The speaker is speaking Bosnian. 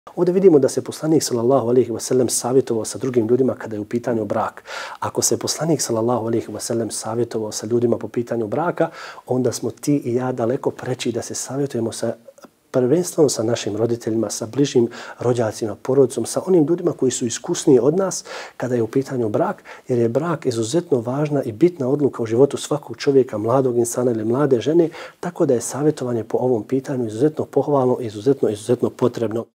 Ovdje vidimo da se poslanik sallallahu alejhi ve sellem savjetovao sa drugim ljudima kada je u pitanju brak. Ako se poslanik sallallahu alejhi ve sellem savjetovao sa ljudima po pitanju braka, onda smo ti i ja daleko preći da se savjetujemo prvenstveno sa našim roditeljima, sa bližim rođacima, porodicom, sa onim ljudima koji su iskusniji od nas kada je u pitanju brak, jer je brak izuzetno važna i bitna odluka u životu svakog čovjeka, mladog insana ili mlade žene, tako da je savjetovanje po ovom pitanju izuzetno pohvalno i izuzetno potrebno.